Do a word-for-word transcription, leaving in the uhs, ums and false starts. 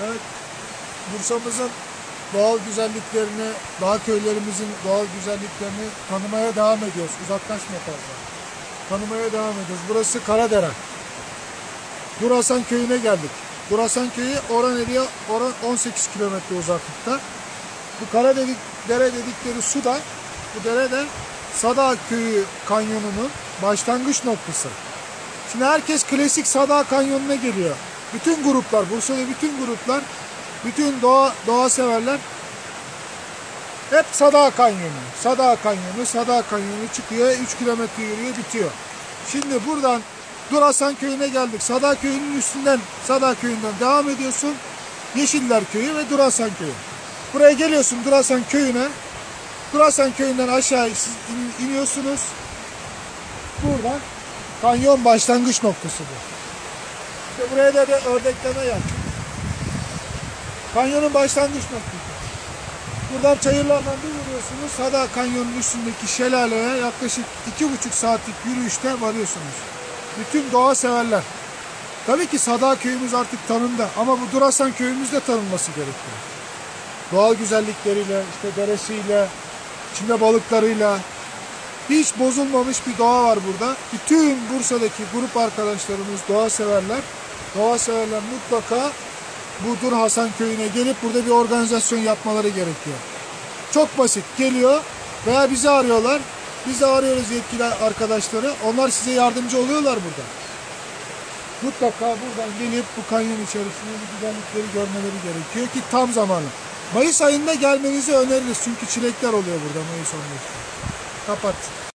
Evet, Bursa'mızın doğal güzelliklerini, dağ köylerimizin doğal güzelliklerini tanımaya devam ediyoruz. Uzaklaşma fazla. Tanımaya devam ediyoruz. Burası Karadere. Durasan köyüne geldik. Durasan köyü Orhaneli'ye on sekiz kilometre uzaklıkta. Bu Karadere dedikleri su da, bu derede Sadağ Köyü kanyonunun başlangıç noktası. Şimdi herkes klasik Sadağ Kanyonu'na geliyor. Bütün gruplar, Bursa'da bütün gruplar, bütün doğa, doğa severler hep Sadağ Kanyonu. Sadağ Kanyonu, Sadağ Kanyonu çıkıyor, üç kilometre yürüyor, bitiyor. Şimdi buradan Durasan Köyü'ne geldik. Sadağ Köyü'nün üstünden, Sadağ Köyü'nden devam ediyorsun. Yeşiller Köyü ve Durasan Köyü. Buraya geliyorsun Durasan Köyü'ne. Durasan Köyü'nden aşağı in, iniyorsunuz. Buradan kanyon başlangıç noktası bu. İşte buraya da, da ördekleme yap. Kanyonun başlangıç noktası. Buradan çayırlardan bir vuruyorsunuz. Sadağ Kanyon'un üstündeki şelaleye yaklaşık iki buçuk saatlik yürüyüşte varıyorsunuz. Bütün doğa severler. Tabii ki Sadağ köyümüz artık tanındı ama bu Durasan köyümüz de tanınması gerekiyor. Doğal güzellikleriyle, işte deresiyle, içinde balıklarıyla hiç bozulmamış bir doğa var burada. Bütün Bursa'daki grup arkadaşlarımız doğa severler. Doğa severler mutlaka bu Dur Hasan köyüne gelip burada bir organizasyon yapmaları gerekiyor. Çok basit, geliyor veya bizi arıyorlar. Biz de arıyoruz yetkili arkadaşları. Onlar size yardımcı oluyorlar burada. Mutlaka buradan gelip bu kanyon içerisinde bu güzellikleri görmeleri gerekiyor ki tam zamanı. Mayıs ayında gelmenizi öneririz çünkü çilekler oluyor burada Mayıs on beşinde. Kapat.